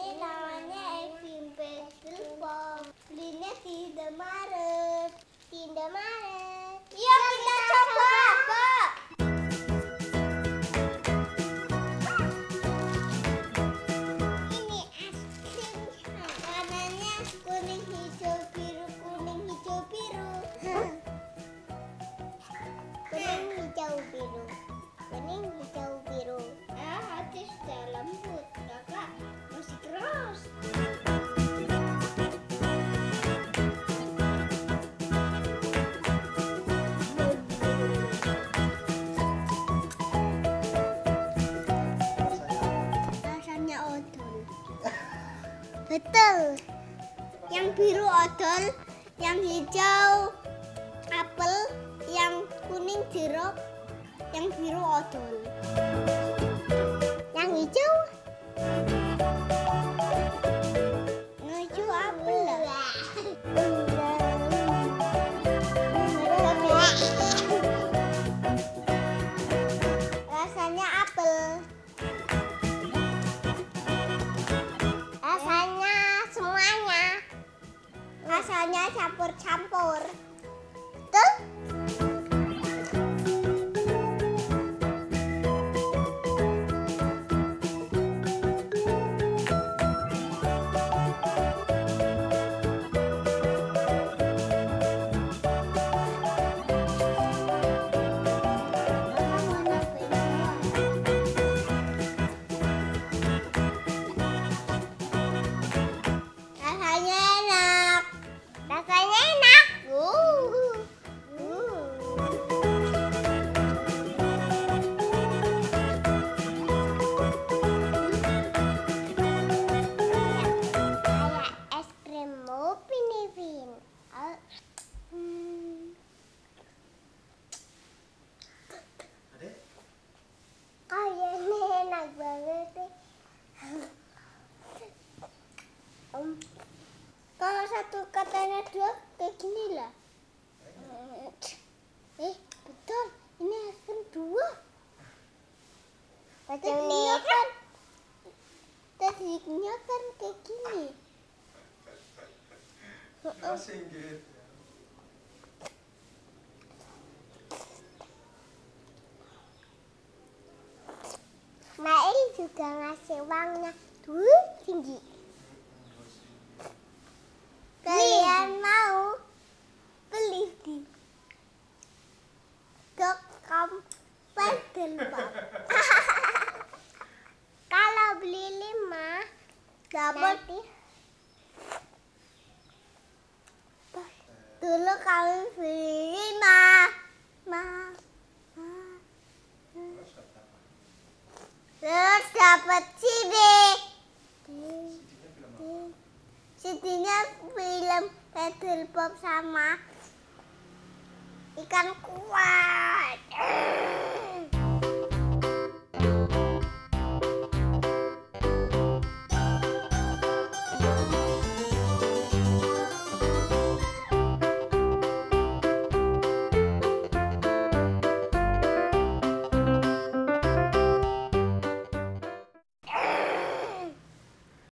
namanya Evin Petrol. Belinya di Indomaret. Iya, kita coba. Ini es krim. Warnanya kuning, hijau, biru, kuning, hijau, biru. Kuning, hijau, biru. Kuning, hijau, biru. Hati sudah lembut. Kakak masih keras. Rasanya odol. Betul. Yang biru odol, yang hijau apel, yang kuning jeruk, yang biru odol. Yang hijau? Hijau apel lah. Rasanya apel. Rasanya semuanya. Rasanya campur-campur. Betul? Rasanya enak. Rasanya enak. Kayak es krim Upin Ipin. Kayaknya enak banget deh. Kalau satu katanya dua, kayak gini lah. Betul. Ini es krim dua. Tadinya kan kayak gini. Asing gitu. Mail juga ngasih uangnya tinggi. Kalian mau beli di .com Petrol. Kalau beli 5 dapat dulu kami beli 5. Terus dapat CD. CD-nya film Petrol Pop sama ikan kuat.